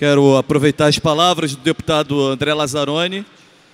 Quero aproveitar as palavras do deputado André Lazzaroni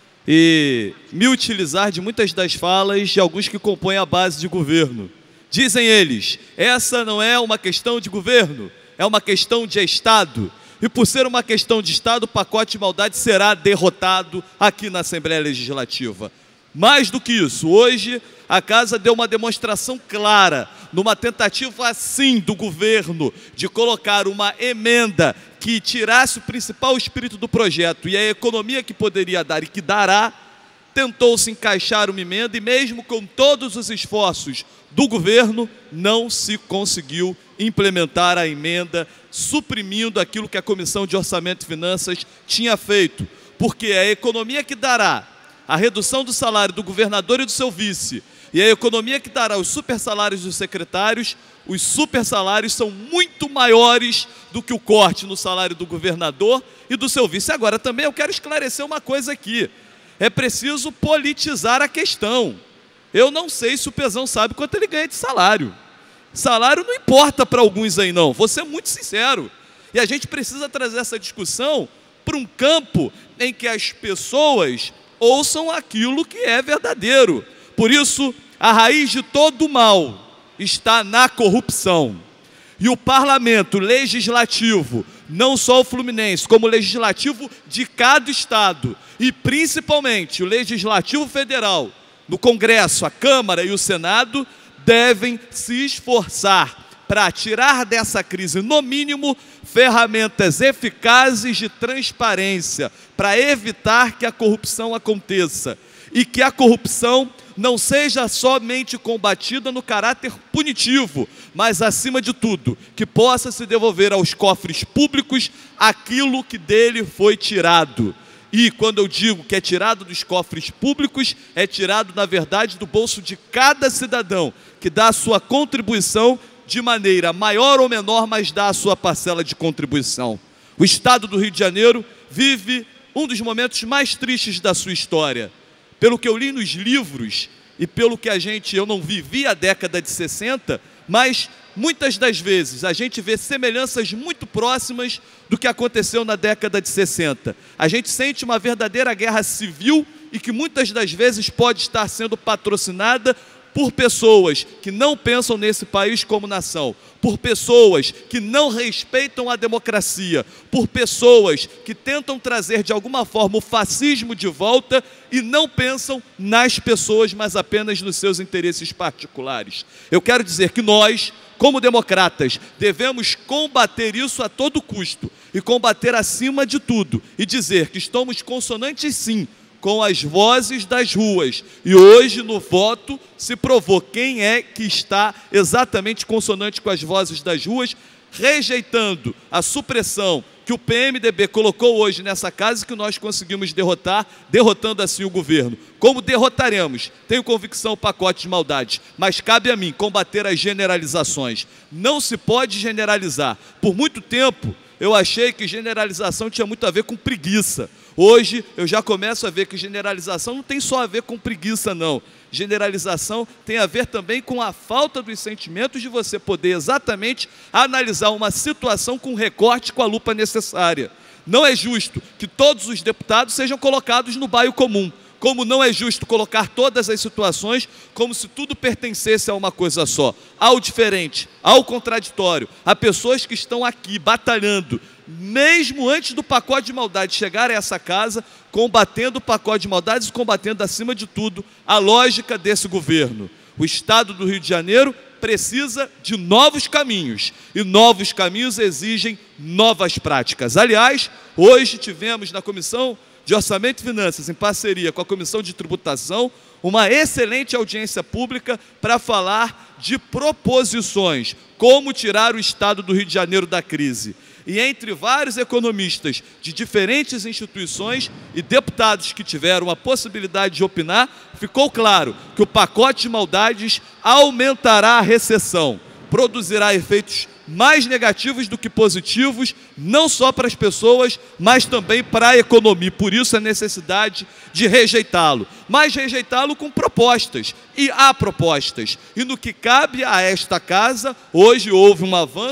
e me utilizar de muitas das falas de alguns que compõem a base de governo. Dizem eles, essa não é uma questão de governo, é uma questão de Estado. E por ser uma questão de Estado, o pacote de maldade será derrotado aqui na Assembleia Legislativa. Mais do que isso, hoje a Casa deu uma demonstração clara, numa tentativa assim do governo de colocar uma emenda que tirasse o principal espírito do projeto e a economia que poderia dar e que dará, tentou-se encaixar uma emenda e mesmo com todos os esforços do governo, não se conseguiu implementar a emenda, suprimindo aquilo que a Comissão de Orçamento e Finanças tinha feito, porque a economia que dará a redução do salário do governador e do seu vice, e a economia que dará os supersalários dos secretários, os supersalários são muito maiores do que o corte no salário do governador e do seu vice. Agora, também eu quero esclarecer uma coisa aqui. É preciso politizar a questão. Eu não sei se o Pezão sabe quanto ele ganha de salário. Salário não importa para alguns aí, não. Vou ser muito sincero. E a gente precisa trazer essa discussão para um campo em que as pessoas ouçam aquilo que é verdadeiro. Por isso, a raiz de todo o mal está na corrupção. E o parlamento legislativo, não só o Fluminense, como o legislativo de cada estado, e principalmente o legislativo federal, no Congresso, a Câmara e o Senado, devem se esforçar para tirar dessa crise, no mínimo, ferramentas eficazes de transparência, para evitar que a corrupção aconteça. E que a corrupção não seja somente combatida no caráter punitivo, mas, acima de tudo, que possa se devolver aos cofres públicos aquilo que dele foi tirado. E quando eu digo que é tirado dos cofres públicos, é tirado, na verdade, do bolso de cada cidadão, que dá a sua contribuição de maneira maior ou menor, mas dá a sua parcela de contribuição. O Estado do Rio de Janeiro vive um dos momentos mais tristes da sua história. Pelo que eu li nos livros e pelo que eu não vivi a década de 60, mas muitas das vezes a gente vê semelhanças muito próximas do que aconteceu na década de 60. A gente sente uma verdadeira guerra civil e que muitas das vezes pode estar sendo patrocinada por pessoas que não pensam nesse país como nação, por pessoas que não respeitam a democracia, por pessoas que tentam trazer de alguma forma o fascismo de volta e não pensam nas pessoas, mas apenas nos seus interesses particulares. Eu quero dizer que nós, como democratas, devemos combater isso a todo custo e combater acima de tudo e dizer que estamos consonantes sim com as vozes das ruas. E hoje, no voto, se provou quem é que está exatamente consonante com as vozes das ruas, rejeitando a supressão que o PMDB colocou hoje nessa casa e que nós conseguimos derrotar, derrotando assim o governo. Como derrotaremos? Tenho convicção o pacote de maldades, mas cabe a mim combater as generalizações. Não se pode generalizar. Por muito tempo, eu achei que generalização tinha muito a ver com preguiça. Hoje, eu já começo a ver que generalização não tem só a ver com preguiça, não. Generalização tem a ver também com a falta dos sentimentos de você poder exatamente analisar uma situação com recorte, com a lupa necessária. Não é justo que todos os deputados sejam colocados no bairro comum. Como não é justo colocar todas as situações como se tudo pertencesse a uma coisa só. Ao diferente, ao contraditório, a pessoas que estão aqui batalhando, mesmo antes do pacote de maldade chegar a essa casa, combatendo o pacote de maldades e combatendo, acima de tudo, a lógica desse governo. O Estado do Rio de Janeiro precisa de novos caminhos, e novos caminhos exigem novas práticas. Aliás, hoje tivemos na Comissão de Orçamento e Finanças, em parceria com a Comissão de Tributação, uma excelente audiência pública para falar de proposições, como tirar o Estado do Rio de Janeiro da crise. E entre vários economistas de diferentes instituições e deputados que tiveram a possibilidade de opinar, ficou claro que o pacote de maldades aumentará a recessão, produzirá efeitos mais negativos do que positivos, não só para as pessoas, mas também para a economia. Por isso a necessidade de rejeitá-lo, mas rejeitá-lo com propostas, e há propostas. E no que cabe a esta casa, hoje houve um avanço,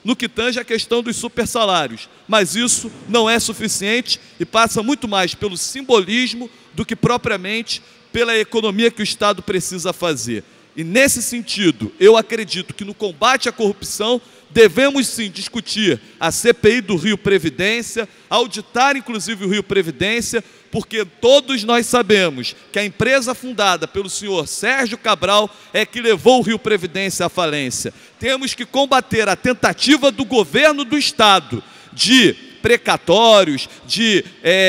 no que tange a questão dos supersalários. Mas isso não é suficiente e passa muito mais pelo simbolismo do que propriamente pela economia que o Estado precisa fazer. E nesse sentido, eu acredito que no combate à corrupção devemos sim discutir a CPI do Rio Previdência, auditar inclusive o Rio Previdência, porque todos nós sabemos que a empresa fundada pelo senhor Sérgio Cabral é que levou o Rio Previdência à falência. Temos que combater a tentativa do governo do Estado de precatórios, de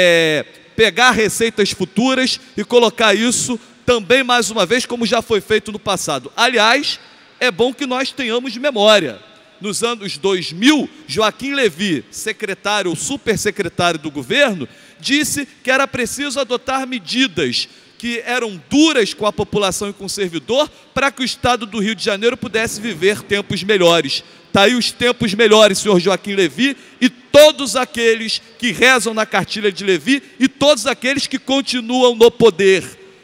pegar receitas futuras e colocar isso também, mais uma vez, como já foi feito no passado. Aliás, é bom que nós tenhamos memória. Nos anos 2000, Joaquim Levy, secretário ou supersecretário do governo, disse que era preciso adotar medidas que eram duras com a população e com o servidor para que o Estado do Rio de Janeiro pudesse viver tempos melhores. Está aí os tempos melhores, senhor Joaquim Levy, e todos aqueles que rezam na cartilha de Levy e todos aqueles que continuam no poder.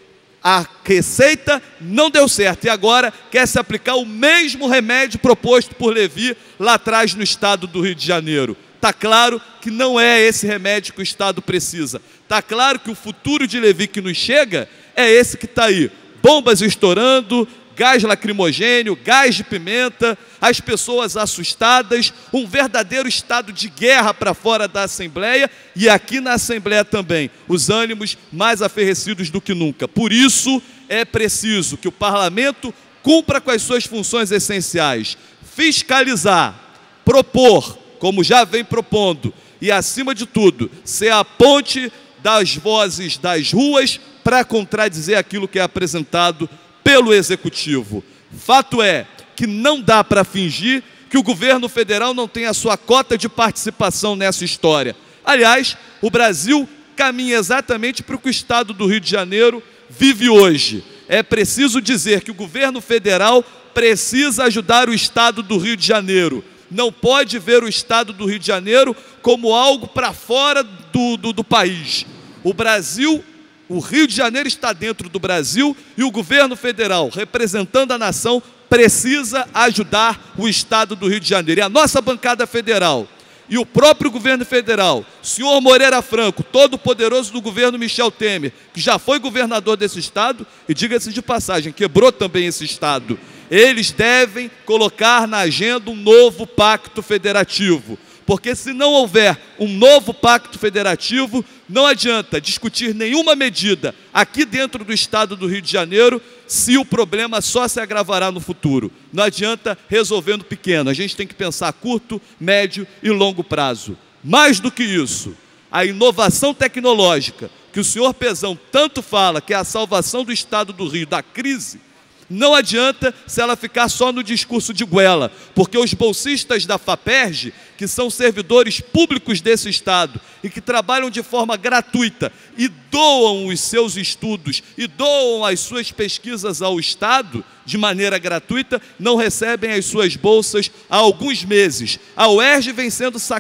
A receita não deu certo e agora quer se aplicar o mesmo remédio proposto por Levy lá atrás no Estado do Rio de Janeiro. Está claro que não é esse remédio que o Estado precisa. Está claro que o futuro de Levy que nos chega é esse que está aí. Bombas estourando, gás lacrimogênio, gás de pimenta, as pessoas assustadas, um verdadeiro estado de guerra para fora da Assembleia e aqui na Assembleia também, os ânimos mais aferrecidos do que nunca. Por isso é preciso que o Parlamento cumpra com as suas funções essenciais, fiscalizar, propor, como já vem propondo, e acima de tudo, ser a ponte das vozes das ruas para contradizer aquilo que é apresentado pelo Executivo. Fato é que não dá para fingir que o governo federal não tem a sua cota de participação nessa história. Aliás, o Brasil caminha exatamente para o que o Estado do Rio de Janeiro vive hoje. É preciso dizer que o governo federal precisa ajudar o Estado do Rio de Janeiro. Não pode ver o Estado do Rio de Janeiro como algo para fora do país. O Brasil, o Rio de Janeiro está dentro do Brasil e o governo federal, representando a nação, precisa ajudar o Estado do Rio de Janeiro. E a nossa bancada federal e o próprio governo federal, senhor Moreira Franco, todo poderoso do governo Michel Temer, que já foi governador desse Estado e, diga-se de passagem, quebrou também esse Estado, eles devem colocar na agenda um novo pacto federativo. Porque se não houver um novo pacto federativo, não adianta discutir nenhuma medida aqui dentro do Estado do Rio de Janeiro se o problema só se agravará no futuro. Não adianta resolvendo pequeno, a gente tem que pensar a curto, médio e longo prazo. Mais do que isso, a inovação tecnológica, que o senhor Pezão tanto fala, que é a salvação do Estado do Rio da crise, não adianta se ela ficar só no discurso de goela, porque os bolsistas da FAPERJ, que são servidores públicos desse Estado e que trabalham de forma gratuita e doam os seus estudos e doam as suas pesquisas ao Estado de maneira gratuita, não recebem as suas bolsas há alguns meses. A UERJ vem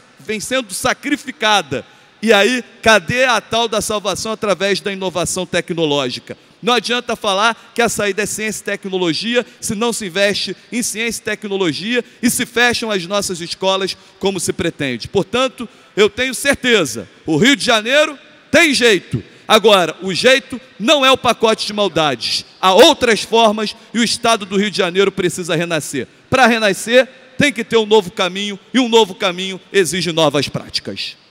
sendo sacrificada. E aí, cadê a tal da salvação através da inovação tecnológica? Não adianta falar que a saída é ciência e tecnologia se não se investe em ciência e tecnologia e se fecham as nossas escolas como se pretende. Portanto, eu tenho certeza, o Rio de Janeiro tem jeito. Agora, o jeito não é o pacote de maldades. Há outras formas e o Estado do Rio de Janeiro precisa renascer. Para renascer, tem que ter um novo caminho e um novo caminho exige novas práticas.